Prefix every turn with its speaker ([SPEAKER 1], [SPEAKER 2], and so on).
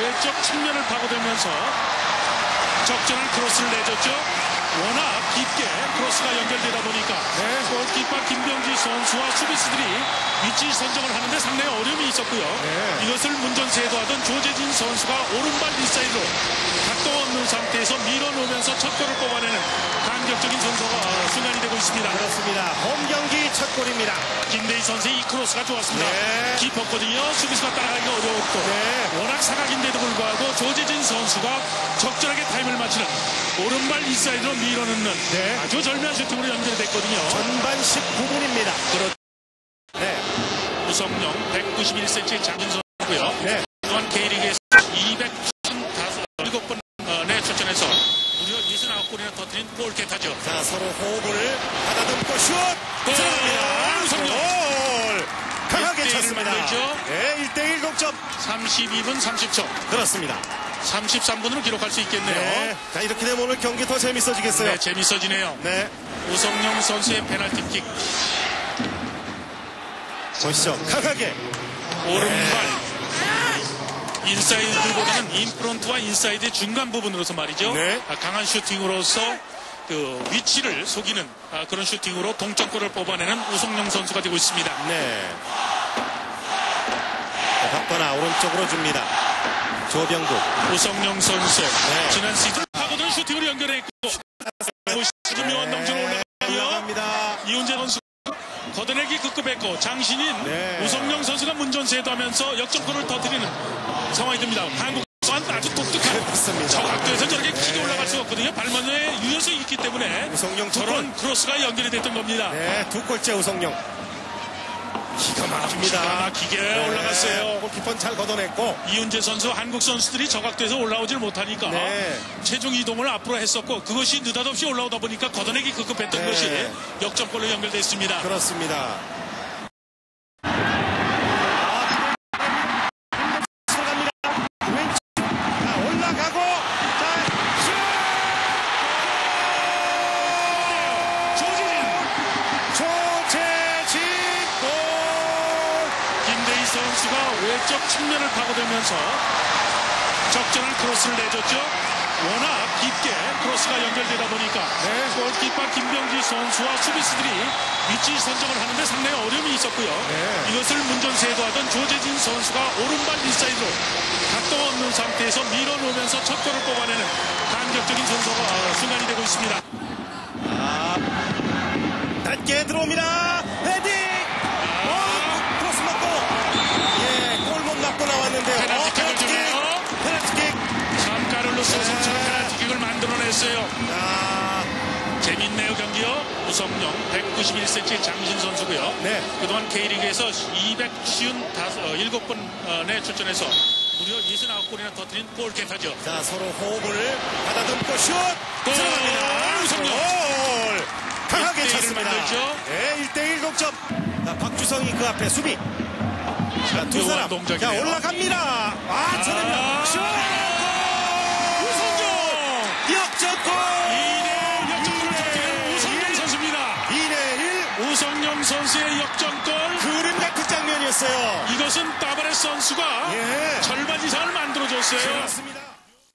[SPEAKER 1] 외적 측면을 파고들면서 적절한 크로스를 내줬죠. 워낙 깊게 크로스가 연결되다 보니까 골키퍼 김병지 선수와 수비수들이 위치 선정을 하는데 상당히 어려움이 있었고요. 이것을 문전세도하던 조재진 선수가 오른발 인사이드로 각도 없는 상태에서 밀어놓으면서 첫 골을 뽑아내는 감격적인 순간이 되고 있습니다.
[SPEAKER 2] 그렇습니다. 홈 경기 첫 골입니다.
[SPEAKER 1] 김대희 선수의 이 크로스가 좋았습니다. 깊었거든요. 수비수가 따라가기가 어려웠고 워낙 사각인데도 불구하고 조재진 선수가 적절하게 타임을 맞추는 오른발 인사이드로 밀어넣는 아주 절묘한 슈팅으로 연결됐거든요.
[SPEAKER 2] 전반 19분입니다.
[SPEAKER 1] 우성룡 191cm 장인 선수고요. 또한 K리그에서 257번 출전해서 무려 69골이나 터뜨린 골캐타죠.
[SPEAKER 2] 자, 서로 호흡을 가다듬고 슛!
[SPEAKER 1] 들어갑니다. 우성룡.
[SPEAKER 2] 골! 강하게 찼습니다. 1대1 동점.
[SPEAKER 1] 32분 30초.
[SPEAKER 2] 그렇습니다.
[SPEAKER 1] 33분으로 기록할 수 있겠네요.
[SPEAKER 2] 자, 이렇게 되면 오늘 경기 더 재밌어지겠어요.
[SPEAKER 1] 재밌어지네요. 우성룡 선수의 페널티킥.
[SPEAKER 2] 보시죠. 강하게.
[SPEAKER 1] 오른발. 인사이드보다는 인프론트와 인사이드의 중간 부분으로서 말이죠. 강한 슈팅으로서 그 위치를 속이는 그런 슈팅으로 동점골을 뽑아내는 우성룡 선수가 되고 있습니다.
[SPEAKER 2] 박건아 오른쪽으로 줍니다. 조병국.
[SPEAKER 1] 우성룡 선수 지난 시즌 파고드는 슈팅으로 연결했고 묘한 넘치로 올라가고요. 이훈재 선수 걷어내기 급급했고 장신인 우성룡 선수가 문전세도하면서 역전골을 터뜨리는 상황이 됩니다. 한국 선수 아주 독특한 정확도에서 저렇게 크게 올라갈 수가 없거든요. 발만에 유연성이 있기 때문에
[SPEAKER 2] 우성룡
[SPEAKER 1] 저런 크로스가 연결이 됐던 겁니다.
[SPEAKER 2] 두 골째 우성룡. 기가 막힙니다.
[SPEAKER 1] 기가 막히게 올라갔어요.
[SPEAKER 2] 골키퍼는 잘 걷어냈고
[SPEAKER 1] 이훈재 선수 한국 선수들이 저각도에서 올라오질 못하니까 체중 이동을 앞으로 했었고 그것이 느닷없이 올라오다 보니까 걷어내기 급급했던 것이 역전골로 연결됐습니다.
[SPEAKER 2] 그렇습니다.
[SPEAKER 1] 선수가 외적 측면을 파고들면서 적절한 크로스를 내줬죠. 워낙 깊게 크로스가 연결되다 보니까 골키퍼 김병지 선수와 수비수들이 위치 선정을 하는데 상당히 어려움이 있었고요. 이것을 문전세도하던 조재진 선수가 오른발 인사이드로 각도 없는 상태에서 밀어놓으면서 첫 골을 뽑아내는 감격적인 순간이 되고 있습니다.
[SPEAKER 2] 낮게 들어옵니다. 헤딩! 크로스 맞고 골못 맞고 나왔는데요.
[SPEAKER 1] 페널티킥을 주네요.
[SPEAKER 2] 페널티킥.
[SPEAKER 1] 참 카를로스 선수는 페널티킥을 만들어냈어요. 재밌네요 경기요. 우성룡 191cm 장신 선수고요. 그동안 K리그에서 257번에 출전해서 무려 69골이나 터뜨린 골캐타죠.
[SPEAKER 2] 자, 서로 호흡을 가다듬고 슛!
[SPEAKER 1] 들어갑니다. 우성룡.
[SPEAKER 2] 골! 강하게 찼습니다. 1대1 동점. 자, 박주성이 그 앞에 수비. 자, 두 사람. 자, 올라갑니다. 저는 슛!
[SPEAKER 1] 우성룡!
[SPEAKER 2] 역전골!
[SPEAKER 1] 2대1 역전골을 터뜨리는 우성룡 선수입니다.
[SPEAKER 2] 2대1
[SPEAKER 1] 우성룡 선수의 역전골.
[SPEAKER 2] 그림 같은 장면이었어요.
[SPEAKER 1] 이것은 따바레스 선수가 절반 이상을 만들어줬어요.
[SPEAKER 2] 그렇습니다.